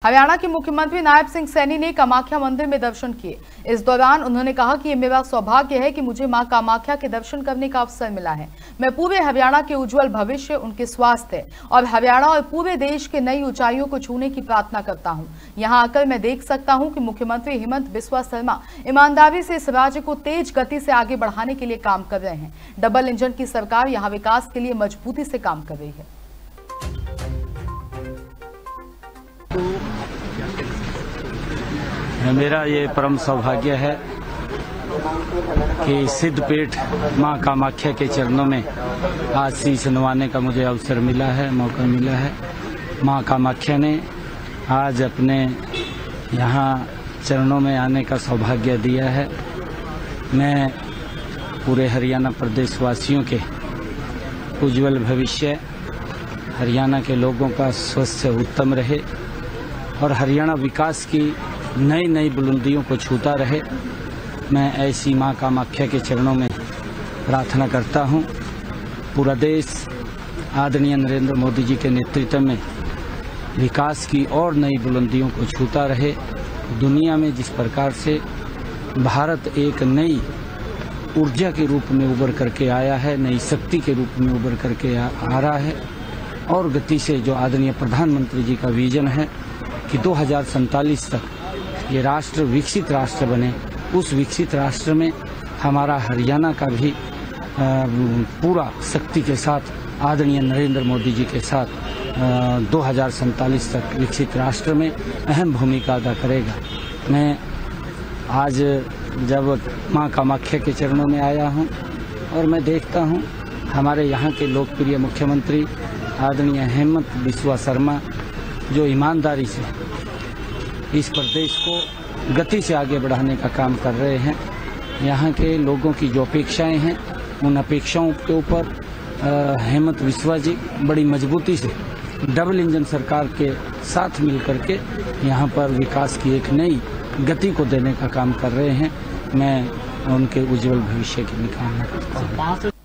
हरियाणा के मुख्यमंत्री नायब सिंह सैनी ने कामाख्या मंदिर में दर्शन किए। इस दौरान उन्होंने कहा कि ये मेरा सौभाग्य है कि मुझे मां कामाख्या के दर्शन करने का अवसर मिला है। मैं पूरे हरियाणा के उज्जवल भविष्य, उनके स्वास्थ्य और हरियाणा और पूरे देश के नई ऊंचाइयों को छूने की प्रार्थना करता हूं। यहां आकर मैं देख सकता हूं कि मुख्यमंत्री हेमंत बिस्वा शर्मा ईमानदारी से इस राज्य को तेज गति से आगे बढ़ाने के लिए काम कर रहे हैं। डबल इंजन की सरकार यहां विकास के लिए मजबूती से काम कर रही है। मेरा ये परम सौभाग्य है कि सिद्धपीठ मां कामाख्या के चरणों में आज शीश नवाने का मुझे अवसर मिला है, मौका मिला है। मां कामाख्या ने आज अपने यहाँ चरणों में आने का सौभाग्य दिया है। मैं पूरे हरियाणा प्रदेश वासियों के उज्जवल भविष्य, हरियाणा के लोगों का स्वास्थ्य उत्तम रहे और हरियाणा विकास की नई नई बुलंदियों को छूता रहे, मैं ऐसी मां कामाख्या के चरणों में प्रार्थना करता हूं। पूरा देश आदरणीय नरेंद्र मोदी जी के नेतृत्व में विकास की और नई बुलंदियों को छूता रहे। दुनिया में जिस प्रकार से भारत एक नई ऊर्जा के रूप में उभर करके आया है, नई शक्ति के रूप में उभर करके आ रहा है और गति से जो आदरणीय प्रधानमंत्री जी का विजन है कि 2047 तक ये राष्ट्र विकसित राष्ट्र बने, उस विकसित राष्ट्र में हमारा हरियाणा का भी पूरा शक्ति के साथ आदरणीय नरेंद्र मोदी जी के साथ 2047 तक विकसित राष्ट्र में अहम भूमिका अदा करेगा। मैं आज जब मां कामाख्या के चरणों में आया हूं और मैं देखता हूं हमारे यहाँ के लोकप्रिय मुख्यमंत्री आदरणीय हेमंत बिस्वा शर्मा जो ईमानदारी से इस प्रदेश को गति से आगे बढ़ाने का काम कर रहे हैं। यहाँ के लोगों की जो अपेक्षाएं हैं, उन अपेक्षाओं के ऊपर हेमंत बिस्वा जी बड़ी मजबूती से डबल इंजन सरकार के साथ मिलकर के यहाँ पर विकास की एक नई गति को देने का काम कर रहे हैं। मैं उनके उज्जवल भविष्य की कामना करता हूँ।